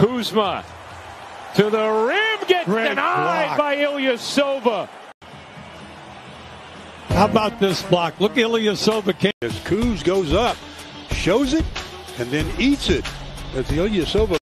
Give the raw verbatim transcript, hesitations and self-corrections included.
Kuzma to the rim, gets Great denied block. by Ilyasova. How about this block? Look, Ilyasova came. As Kuz goes up, shows it, and then eats it. As the Ilyasova